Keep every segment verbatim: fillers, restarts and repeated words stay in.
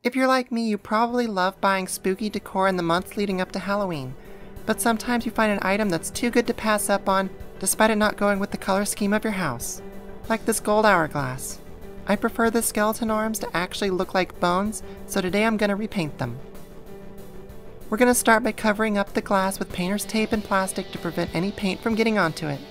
If you're like me, you probably love buying spooky decor in the months leading up to Halloween, but sometimes you find an item that's too good to pass up on, despite it not going with the color scheme of your house. Like this gold hourglass. I prefer the skeleton arms to actually look like bones, so today I'm going to repaint them. We're going to start by covering up the glass with painter's tape and plastic to prevent any paint from getting onto it.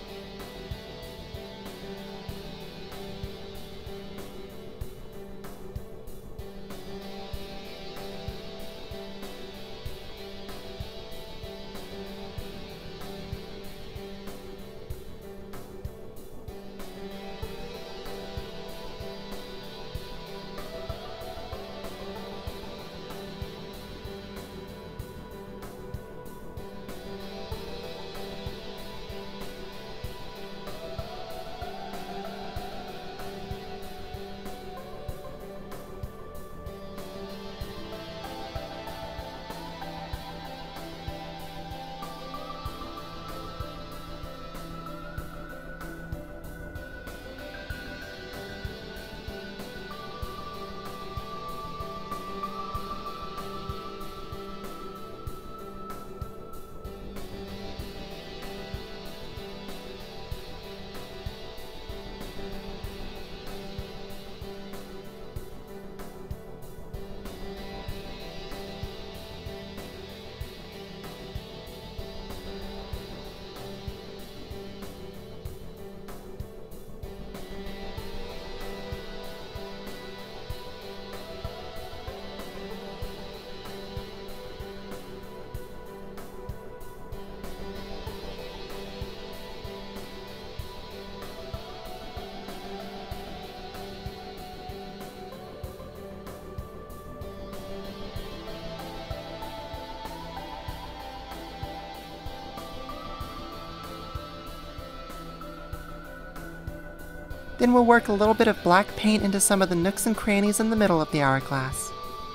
Then we'll work a little bit of black paint into some of the nooks and crannies in the middle of the hourglass.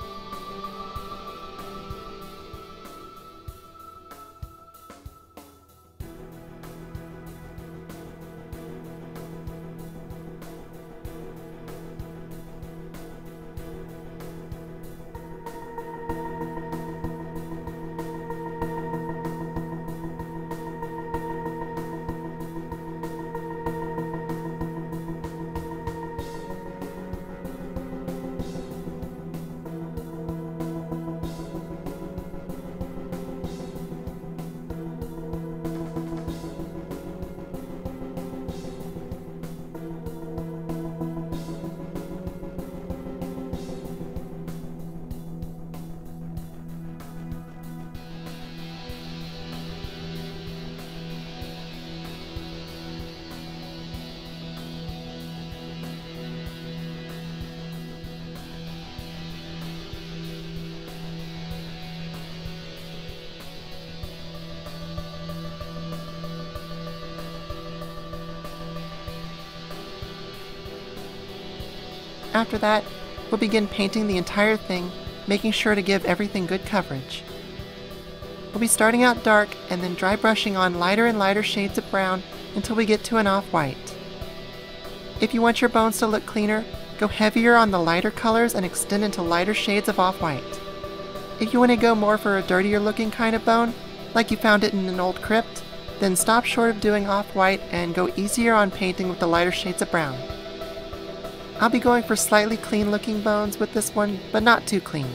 After that, we'll begin painting the entire thing, making sure to give everything good coverage. We'll be starting out dark and then dry brushing on lighter and lighter shades of brown until we get to an off-white. If you want your bones to look cleaner, go heavier on the lighter colors and extend into lighter shades of off-white. If you want to go more for a dirtier looking kind of bone, like you found it in an old crypt, then stop short of doing off-white and go easier on painting with the lighter shades of brown. I'll be going for slightly clean looking bones with this one, but not too clean.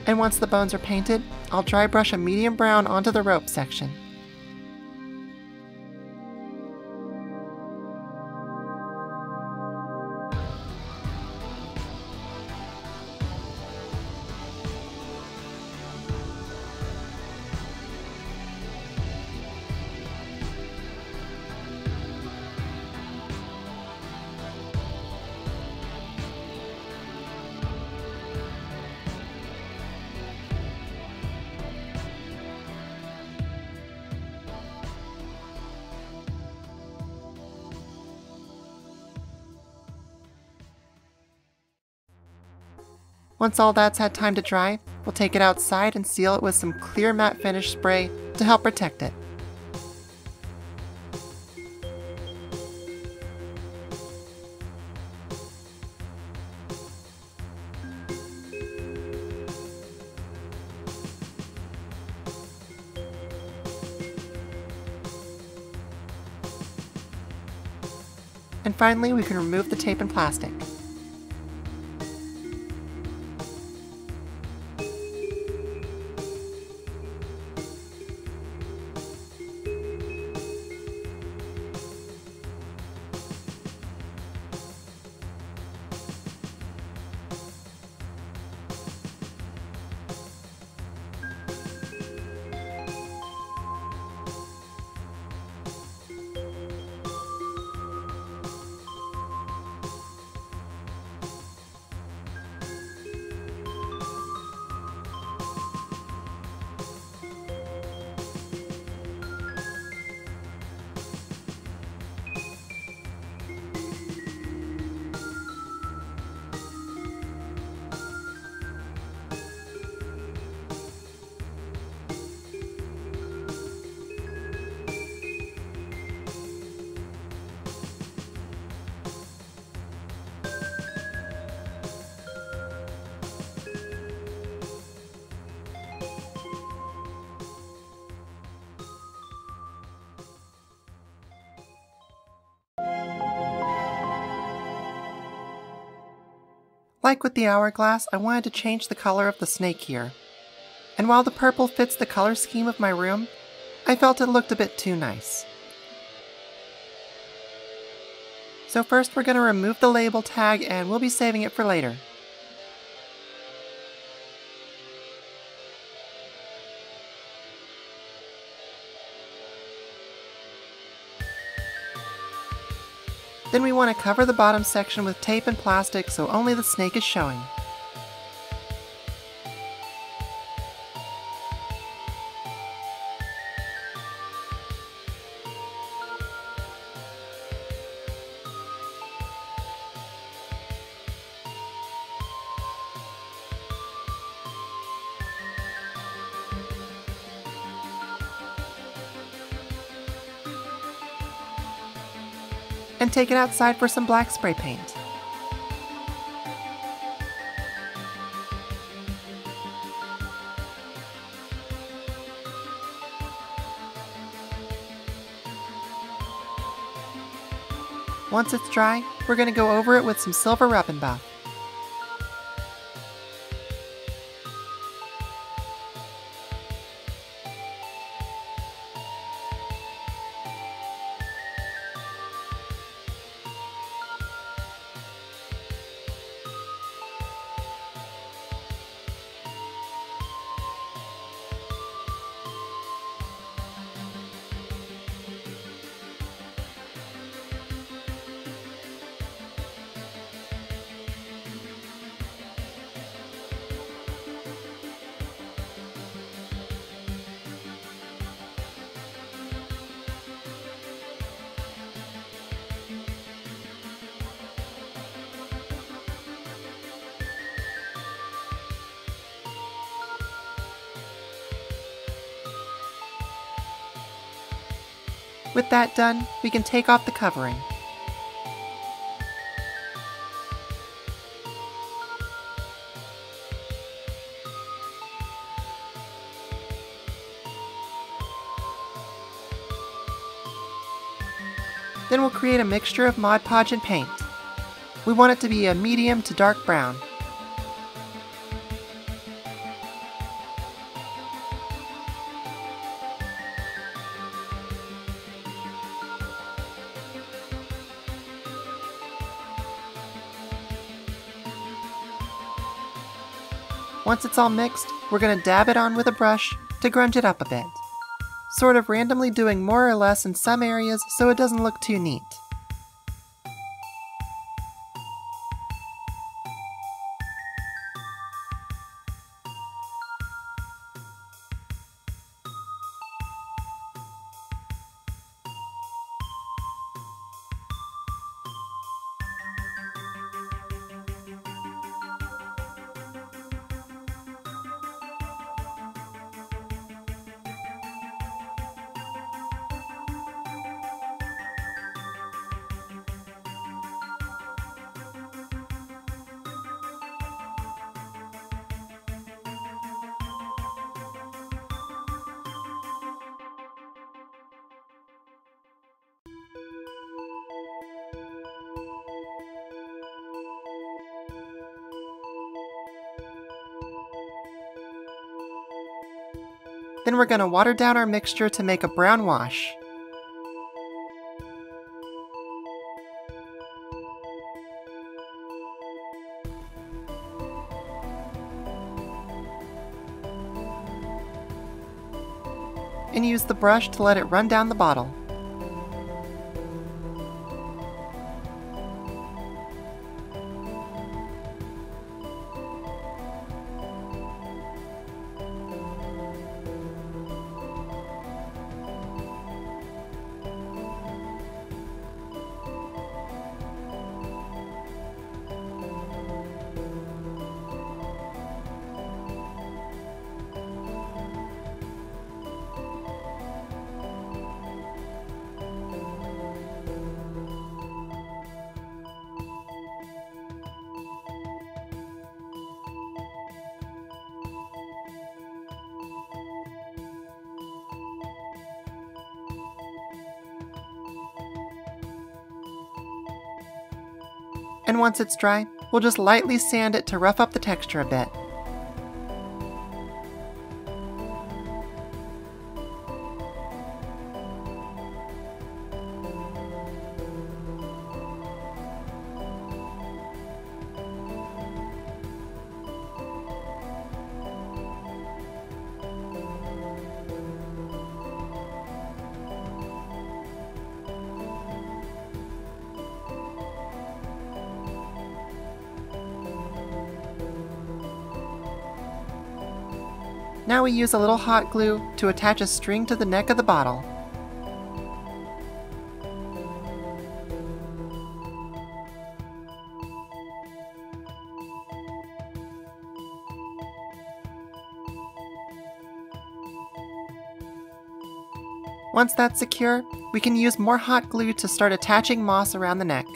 And once the bones are painted, I'll dry brush a medium brown onto the rope section. Once all that's had time to dry, we'll take it outside and seal it with some clear matte finish spray to help protect it. And finally, we can remove the tape and plastic. Like with the hourglass, I wanted to change the color of the snake here. And while the purple fits the color scheme of my room, I felt it looked a bit too nice. So first we're going to remove the label tag and we'll be saving it for later. Then we want to cover the bottom section with tape and plastic so only the snake is showing. And take it outside for some black spray paint. Once it's dry, we're going to go over it with some silver rub and buff. With that done, we can take off the covering. Then we'll create a mixture of Mod Podge and paint. We want it to be a medium to dark brown. Once it's all mixed, we're going to dab it on with a brush to grunge it up a bit, sort of randomly doing more or less in some areas so it doesn't look too neat. Then we're going to water down our mixture to make a brown wash. And use the brush to let it run down the bottle. And once it's dry, we'll just lightly sand it to rough up the texture a bit. Now we use a little hot glue to attach a string to the neck of the bottle. Once that's secure, we can use more hot glue to start attaching moss around the neck.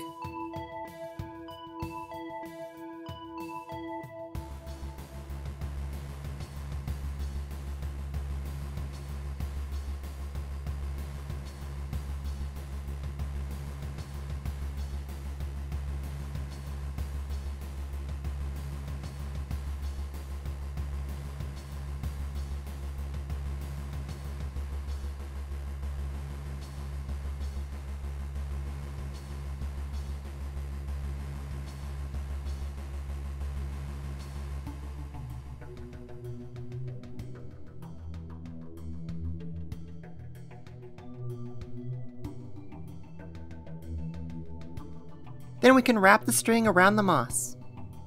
Then we can wrap the string around the moss.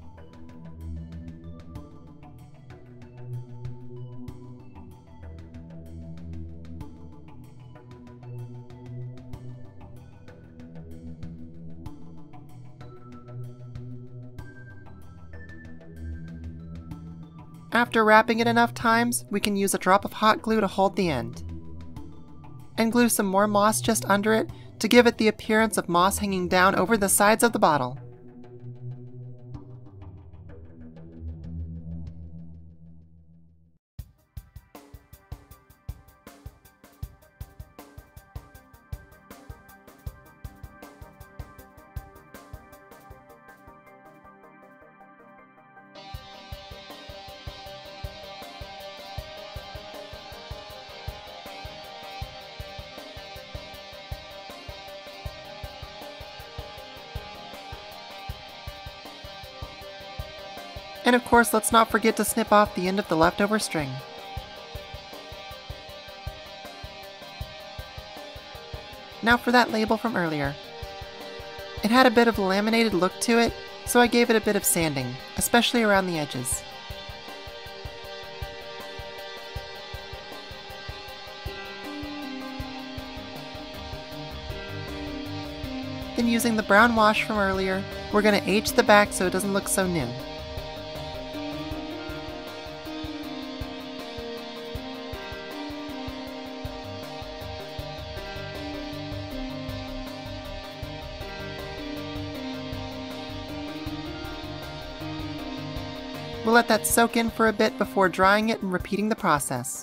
After wrapping it enough times, we can use a drop of hot glue to hold the end. And glue some more moss just under it to give it the appearance of moss hanging down over the sides of the bottle. And of course, let's not forget to snip off the end of the leftover string. Now for that label from earlier. It had a bit of a laminated look to it, so I gave it a bit of sanding, especially around the edges. Then using the brown wash from earlier, we're going to age the back so it doesn't look so new. We'll let that soak in for a bit before drying it and repeating the process.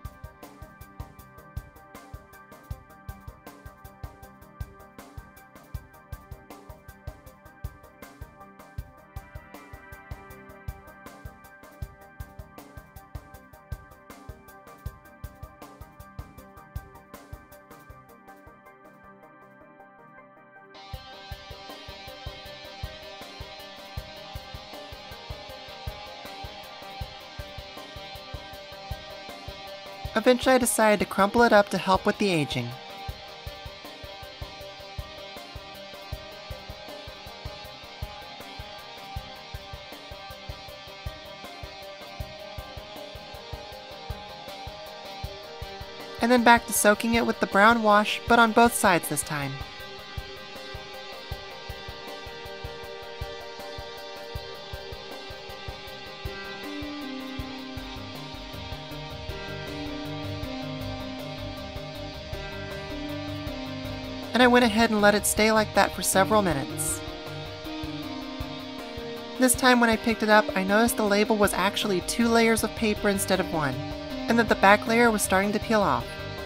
Eventually I decided to crumple it up to help with the aging. And then back to soaking it with the brown wash, but on both sides this time. And I went ahead and let it stay like that for several minutes. This time when I picked it up, I noticed the label was actually two layers of paper instead of one, and that the back layer was starting to peel off.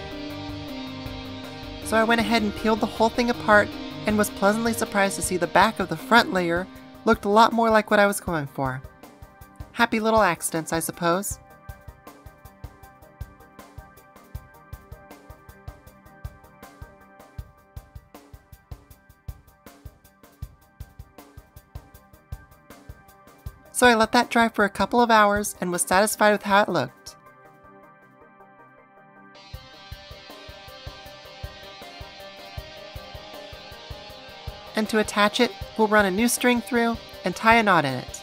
So I went ahead and peeled the whole thing apart and was pleasantly surprised to see the back of the front layer looked a lot more like what I was going for. Happy little accidents, I suppose. So I let that dry for a couple of hours and was satisfied with how it looked. And to attach it, we'll run a new string through and tie a knot in it.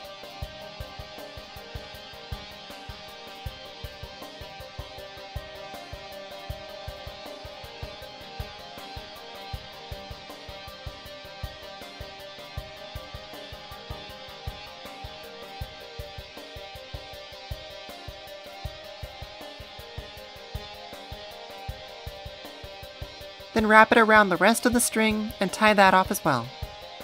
Then wrap it around the rest of the string and tie that off as well.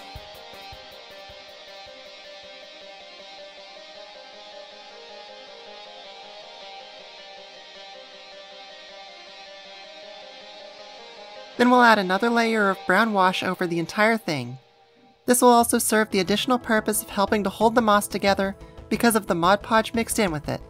Then we'll add another layer of brown wash over the entire thing. This will also serve the additional purpose of helping to hold the moss together because of the Mod Podge mixed in with it.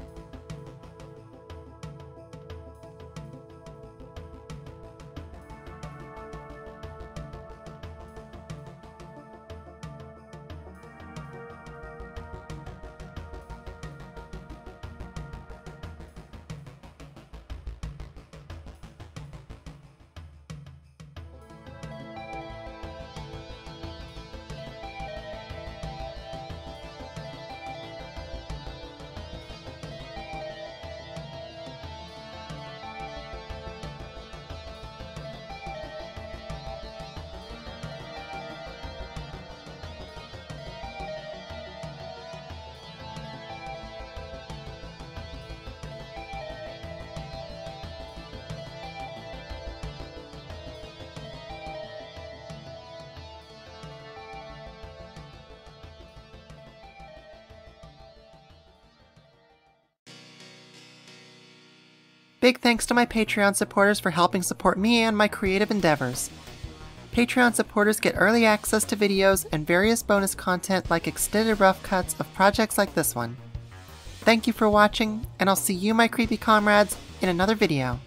Big thanks to my Patreon supporters for helping support me and my creative endeavors. Patreon supporters get early access to videos and various bonus content like extended rough cuts of projects like this one. Thank you for watching, and I'll see you, my creepy comrades, in another video.